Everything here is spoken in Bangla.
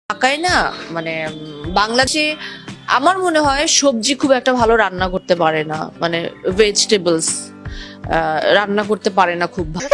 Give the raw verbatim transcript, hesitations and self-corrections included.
ঢাকায় না মানে বাংলাদেশে আমার মনে হয় সবজি খুব একটা ভালো রান্না করতে পারে না, মানে ভেজিটেবলস রান্না করতে পারে না খুব ভালো।